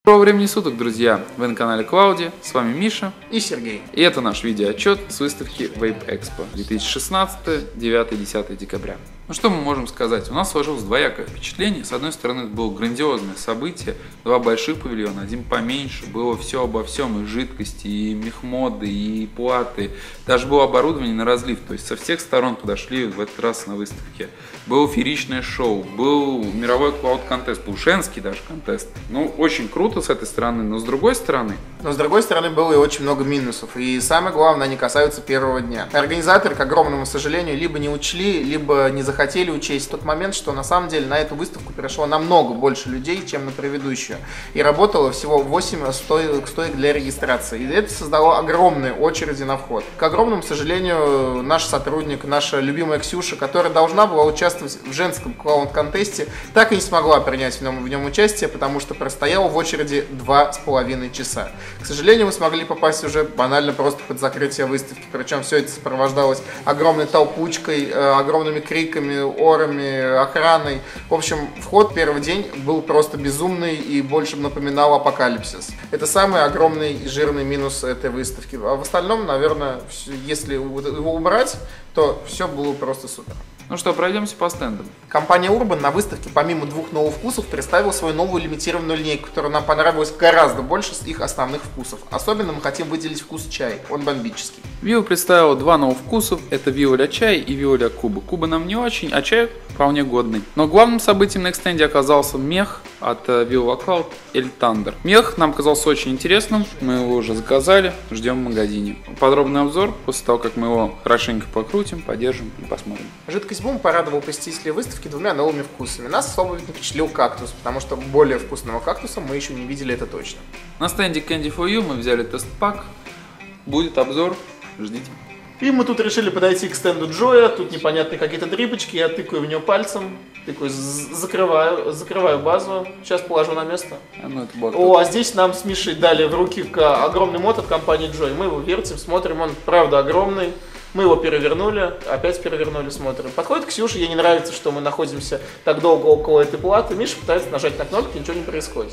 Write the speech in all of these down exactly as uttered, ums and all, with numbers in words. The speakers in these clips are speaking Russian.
Доброго времени суток, друзья! Вы на канале Клауди, с вами Миша и Сергей. И это наш видеоотчет с выставки Vape Expo две тысячи шестнадцатый, девятое-десятое декабря. Ну что мы можем сказать? У нас сложилось двоякое впечатление. С одной стороны, это было грандиозное событие, два больших павильона, один поменьше, было все обо всем, и жидкости, и мехмоды, и платы, даже было оборудование на разлив, то есть со всех сторон подошли в этот раз на выставке. Было фееричное шоу, был мировой клауд-контест, был женский даже контест. Ну, очень круто с этой стороны, но с другой стороны... Но с другой стороны, было и очень много минусов, и самое главное, они касаются первого дня. Организаторы, к огромному сожалению, либо не учли, либо не захотели учесть тот момент, что на самом деле на эту выставку пришло намного больше людей, чем на предыдущую. И работало всего восемь стоек, стоек для регистрации. И это создало огромные очереди на вход. К огромному сожалению, наш сотрудник, наша любимая Ксюша, которая должна была участвовать в женском клауд-контесте, так и не смогла принять в нем, в нем участие, потому что простояла в очереди два с половиной часа. К сожалению, мы смогли попасть уже банально просто под закрытие выставки, причем все это сопровождалось огромной толпучкой, огромными криками, орами, охраной. В общем, вход первый день был просто безумный и больше напоминал апокалипсис. Это самый огромный и жирный минус этой выставки. А в остальном, наверное, если его убрать, то все было просто супер. Ну что, пройдемся по стендам. Компания Urban на выставке помимо двух новых вкусов представила свою новую лимитированную линейку, которая нам понравилась гораздо больше с их основных вкусов. Особенно мы хотим выделить вкус чай, он бомбический. Vivo представила два новых вкусов, это Vivo для чая и Vivo для Кубы. Куба нам не очень, а чай вполне годный. Но главным событием на экстенде оказался мех от Vivo Cloud El Thunder. Мех нам казался очень интересным, мы его уже заказали, ждем в магазине. Подробный обзор после того, как мы его хорошенько покрутим, подержим и посмотрим. Жидкость Бум порадовал посетителей выставки двумя новыми вкусами. Нас особо впечатлил кактус, потому что более вкусного кактуса мы еще не видели, это точно. На стенде Candy for You мы взяли тест-пак, будет обзор, ждите. И мы тут решили подойти к стенду Джоя, тут непонятные какие-то дрипочки, я тыкаю в нее пальцем, тыкаю, закрываю, закрываю базу, сейчас положу на место. А ну, это О, а здесь нам с Мишей дали в руки огромный мод от компании Джой, мы его вертим, смотрим, он правда огромный. Мы его перевернули, опять перевернули, смотрим. Подходит Ксюша, ей не нравится, что мы находимся так долго около этой платы. Миша пытается нажать на кнопку, ничего не происходит.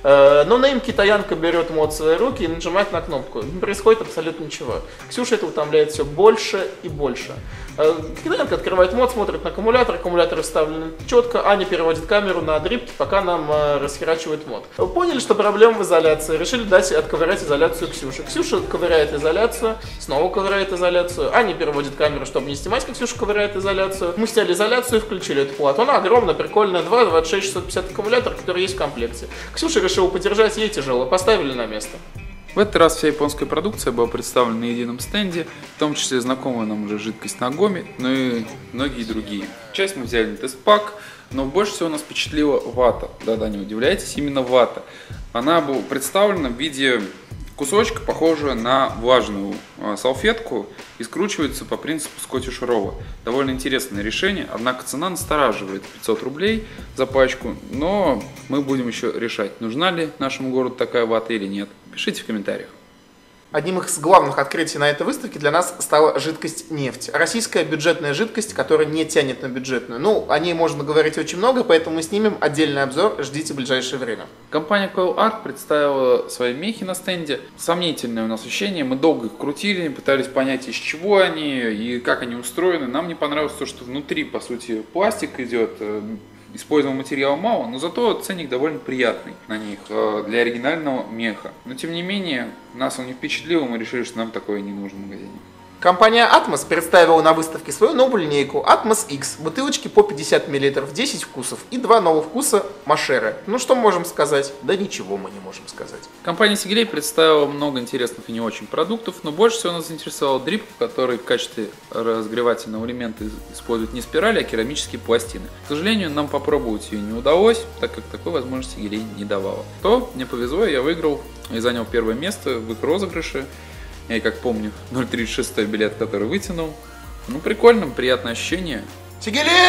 Но Нейм китаянка берет мод в свои руки и нажимает на кнопку. Не происходит абсолютно ничего. Ксюша это утомляет все больше и больше. Китаянка открывает мод, смотрит на аккумулятор, аккумуляторы вставлены четко. Аня переводит камеру на дрипки, пока нам расхерачивает мод. Поняли, что проблема в изоляции, решили дать отковырять изоляцию Ксюше. Ксюша ковыряет изоляцию, снова ковыряет изоляцию. Аня переводит камеру, чтобы не снимать, как Ксюша ковыряет изоляцию. Мы сняли изоляцию и включили эту плату. Она огромная, прикольная, два двадцать шесть шестьсот пятьдесят аккумулятор, который есть в комплекте. Ксюша решила подержать, ей тяжело, поставили на место. В этот раз вся японская продукция была представлена на едином стенде, в том числе знакомая нам уже жидкость Нагоми, но и многие другие. Часть мы взяли на тест-пак, но больше всего нас впечатлила вата. Да-да, не удивляйтесь, именно вата. Она была представлена в виде кусочка, похожего на влажную салфетку, и скручивается по принципу скотиш ролла. Довольно интересное решение, однако цена настораживает, пятьсот рублей за пачку, но мы будем еще решать, нужна ли нашему городу такая вата или нет. Пишите в комментариях. Одним из главных открытий на этой выставке для нас стала жидкость нефть. Российская бюджетная жидкость, которая не тянет на бюджетную. Ну, о ней можно говорить очень много, поэтому мы снимем отдельный обзор, ждите в ближайшее время. Компания Coil Art представила свои мехи на стенде. Сомнительное у нас ощущение, мы долго их крутили, пытались понять, из чего они и как они устроены. Нам не понравилось то, что внутри, по сути, пластик идет. Использованного материала мало, но зато ценник довольно приятный на них для оригинального меха. Но тем не менее, нас он не впечатлил, и мы решили, что нам такое не нужно в магазине. Компания Atmos представила на выставке свою новую линейку Atmos X. Бутылочки по пятьдесят миллилитров, десять вкусов и два новых вкуса Машеры. Ну что можем сказать? Да ничего мы не можем сказать. Компания Сигелей представила много интересных и не очень продуктов, но больше всего нас заинтересовал дрип, который в качестве разогревательного элемента использует не спирали, а керамические пластины. К сожалению, нам попробовать ее не удалось, так как такой возможности Сигелей не давала. То мне повезло, я выиграл и занял первое место в их розыгрыше. Я, как помню, ноль тридцать шесть билет, который вытянул. Ну, прикольно, приятное ощущение. Сигелей!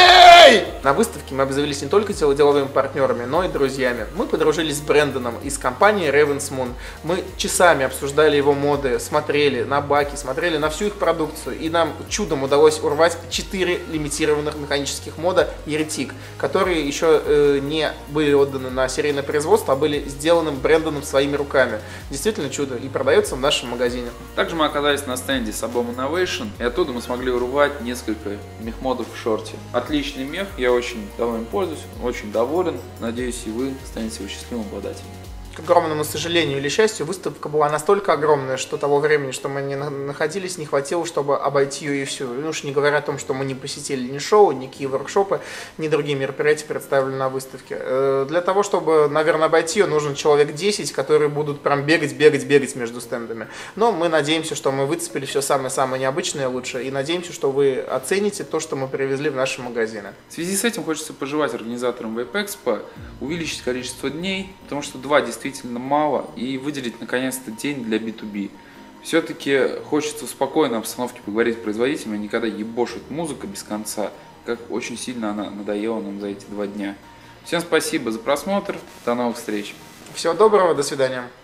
Эй! На выставке мы обзавелись не только деловыми партнерами, но и друзьями. Мы подружились с Брэндоном из компании Ravensmoon. Мы часами обсуждали его моды, смотрели на баки, смотрели на всю их продукцию. И нам чудом удалось урвать четыре лимитированных механических мода Еретик, которые еще э, не были отданы на серийное производство, а были сделаны Брэндоном своими руками. Действительно чудо. И продается в нашем магазине. Также мы оказались на стенде Sabom Innovation, и оттуда мы смогли урвать несколько мехмодов в шорте. Отличный мех, я очень давно им пользуюсь, очень доволен. Надеюсь, и вы станете его счастливым обладателем. К огромному сожалению или счастью, выставка была настолько огромная, что того времени, что мы не находились, не хватило, чтобы обойти ее и всю. Ну уж не говоря о том, что мы не посетили ни шоу, ни какие воркшопы, ни другие мероприятия, представленные на выставке. Для того, чтобы, наверное, обойти ее, нужен человек десять, которые будут прям бегать, бегать, бегать между стендами. Но мы надеемся, что мы выцепили все самое-самое необычное и лучшее, и надеемся, что вы оцените то, что мы привезли в наши магазины. В связи с этим хочется пожелать организаторам Вейп-Экспо увеличить количество дней, потому что два действительно мало, и выделить наконец-то день для би ту би. Все-таки хочется в спокойной обстановке поговорить с производителями, а не когда ебошит музыка без конца, как очень сильно она надоела нам за эти два дня. Всем спасибо за просмотр, до новых встреч. Всего доброго, до свидания.